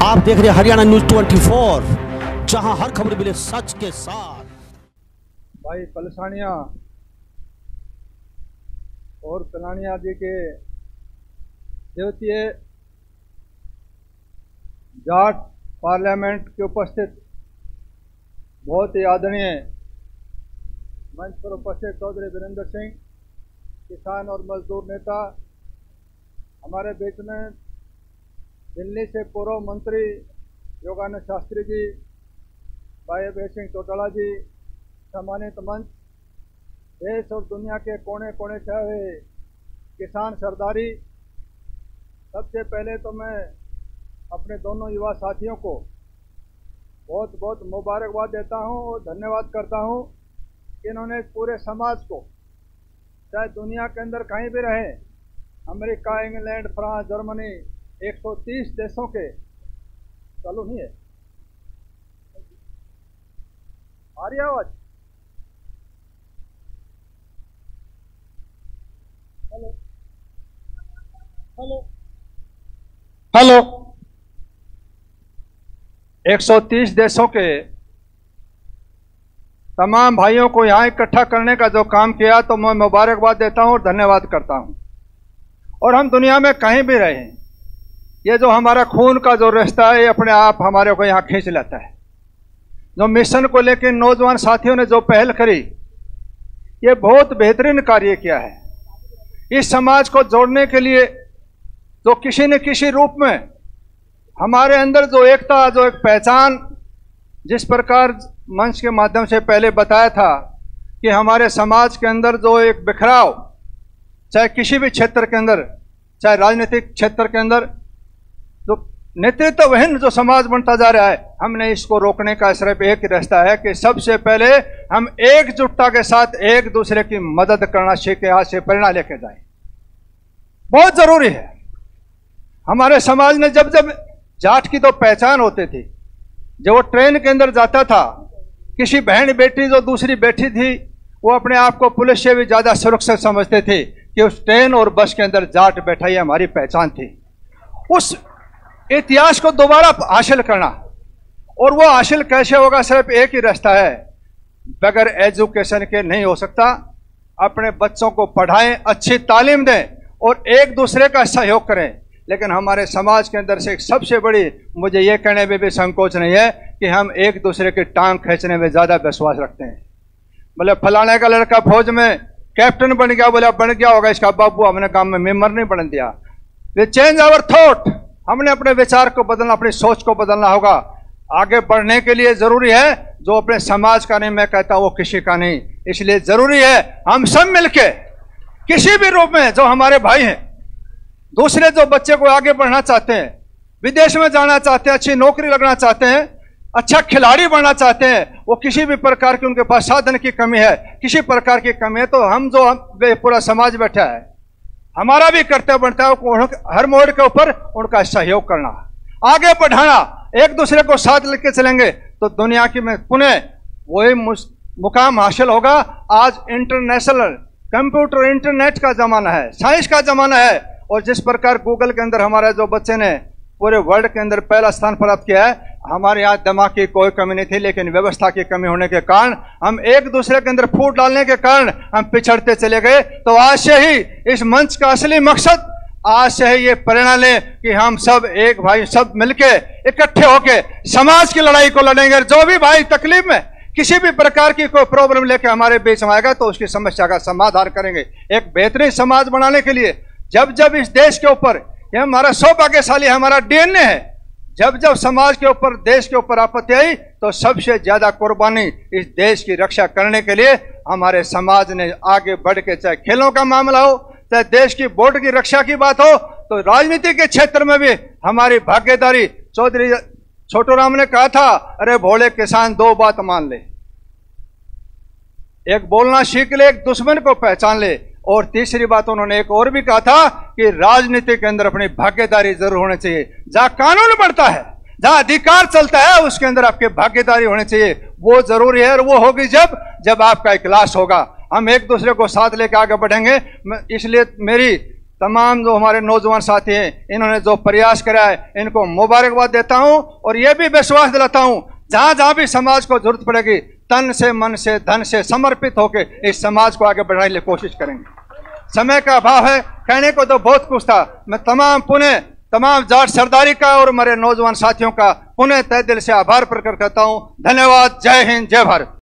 आप देख रहे हैं हरियाणा न्यूज 24, जहां हर खबर मिले सच के साथ। भाई पलसानिया और कलानिया जी के देवतीय जाट पार्लियामेंट के उपस्थित बहुत ही आदरणीय मंच पर उपस्थित चौधरी वीरेंद्र सिंह, किसान और मजदूर नेता, हमारे बीच में दिल्ली से पूर्व मंत्री योगानंद शास्त्री जी, भाई अभय सिंह चौटाला जी, सम्मानित मंच, देश और दुनिया के कोने कोने से हुए किसान सरदारी। सबसे पहले तो मैं अपने दोनों युवा साथियों को बहुत बहुत मुबारकबाद देता हूं और धन्यवाद करता हूं कि इन्होंने पूरे समाज को, चाहे दुनिया के अंदर कहीं भी रहे, अमेरिका, इंग्लैंड, फ्रांस, जर्मनी, 130 देशों के, चालू नहीं है आ रही आवाज? हेलो हेलो हेलो 130 देशों के तमाम भाइयों को यहाँ इकट्ठा करने का जो काम किया, तो मैं मुबारकबाद देता हूँ और धन्यवाद करता हूँ। और हम दुनिया में कहीं भी रहे, ये जो हमारा खून का जो रिश्ता है, ये अपने आप हमारे को यहाँ खींच लेता है। जो मिशन को लेकर नौजवान साथियों ने जो पहल करी, ये बहुत बेहतरीन कार्य किया है। इस समाज को जोड़ने के लिए जो किसी न किसी रूप में हमारे अंदर जो एकता, जो एक पहचान, जिस प्रकार मंच के माध्यम से पहले बताया था कि हमारे समाज के अंदर जो एक बिखराव, चाहे किसी भी क्षेत्र के अंदर, चाहे राजनीतिक क्षेत्र के अंदर, जो नेतृत्वहीन जो समाज बनता जा रहा है, हमने इसको रोकने का सिर्फ एक ही रास्ता है कि सबसे पहले हम एकजुटता के साथ एक दूसरे की मदद करना सीखे, आज से प्रेरणा लेके जाए। बहुत जरूरी है। हमारे समाज ने जब जब जाट की तो पहचान होती थी, जब वो ट्रेन के अंदर जाता था, किसी बहन बेटी जो दूसरी बैठी थी, वो अपने आप को पुलिस से भी ज्यादा सुरक्षित समझते थे कि उस ट्रेन और बस के अंदर जाट बैठा, ही हमारी पहचान थी। उस इतिहास को दोबारा हासिल करना, और वो हासिल कैसे होगा? सिर्फ एक ही रास्ता है, बगैर एजुकेशन के नहीं हो सकता। अपने बच्चों को पढ़ाएं, अच्छी तालीम दें और एक दूसरे का सहयोग करें। लेकिन हमारे समाज के अंदर से एक सबसे बड़ी, मुझे ये कहने में भी संकोच नहीं है कि हम एक दूसरे की टांग खींचने में ज्यादा विश्वास रखते हैं। बोले फलाने का लड़का फौज में कैप्टन बन गया, बोले बन गया होगा इसका बाबू, हमने काम में मेंबर नहीं बन दिया। वे चेंज आवर थॉट, हमने अपने विचार को बदलना, अपनी सोच को बदलना होगा। आगे बढ़ने के लिए जरूरी है, जो अपने समाज का नहीं, मैं कहता हूं वो किसी का नहीं। इसलिए जरूरी है हम सब मिलके किसी भी रूप में, जो हमारे भाई हैं, दूसरे जो बच्चे को आगे बढ़ना चाहते हैं, विदेश में जाना चाहते हैं, अच्छी नौकरी लगना चाहते हैं, अच्छा खिलाड़ी बनना चाहते हैं, वो किसी भी प्रकार की उनके पास साधन की कमी है, किसी प्रकार की कमी है, तो हम जो पूरा समाज बैठा है, हमारा भी कर्तव्य बनता है हर मोड़ के ऊपर उनका सहयोग करना, आगे बढ़ाना। एक दूसरे को साथ लेके चलेंगे तो दुनिया की में पुनः वही मुकाम हासिल होगा। आज इंटरनेशनल कंप्यूटर इंटरनेट का जमाना है, साइंस का जमाना है, और जिस प्रकार गूगल के अंदर हमारे जो बच्चे ने पूरे वर्ल्ड के अंदर पहला स्थान प्राप्त किया है, हमारे यहाँ दिमाग की कोई कमी नहीं थी, लेकिन व्यवस्था की कमी होने के कारण, हम एक दूसरे के अंदर फूट डालने के कारण हम पिछड़ते चले गए। तो आज से ही इस मंच का असली मकसद, आज से ही ये प्रेरणा लें कि हम सब एक भाई, सब मिलके इकट्ठे होके समाज की लड़ाई को लड़ेंगे। जो भी भाई तकलीफ में, किसी भी प्रकार की कोई प्रॉब्लम लेके हमारे बीच में आएगा, तो उसकी समस्या का समाधान करेंगे। एक बेहतरीन समाज बनाने के लिए जब जब इस देश के ऊपर, ये हमारा सौभाग्यशाली हमारा डीएनए है, जब जब समाज के ऊपर, देश के ऊपर आपत्ति आई, तो सबसे ज्यादा कुर्बानी इस देश की रक्षा करने के लिए हमारे समाज ने आगे बढ़ के, चाहे खेलों का मामला हो, चाहे देश की बोर्ड की रक्षा की बात हो, तो राजनीति के क्षेत्र में भी हमारी भागीदारी। चौधरी छोटू राम ने कहा था, अरे भोले किसान दो बात मान ले, एक बोलना सीख ले, एक दुश्मन को पहचान ले, और तीसरी बात उन्होंने एक और भी कहा था कि राजनीति के अंदर अपनी भागीदारी जरूर होनी चाहिए। जहां कानून बढ़ता है, जहां अधिकार चलता है, उसके अंदर आपकी भागीदारी होनी चाहिए। वो जरूरी है, और वो होगी जब आपका इखलास होगा। हम एक दूसरे को साथ लेकर आगे बढ़ेंगे। इसलिए मेरी तमाम जो हमारे नौजवान साथी हैं, इन्होंने जो प्रयास करा है, इनको मुबारकबाद देता हूं और यह भी विश्वास दिलाता हूं जहां जहां भी समाज को जरूरत पड़ेगी तन से, मन से, धन से समर्पित होकर इस समाज को आगे बढ़ाने की कोशिश करेंगे। समय का अभाव है, कहने को तो बहुत कुछ था। मैं तमाम जाट सरदारी का और हमारे नौजवान साथियों का पुनः तहे दिल से आभार प्रकट करता हूं। धन्यवाद। जय हिंद, जय भारत।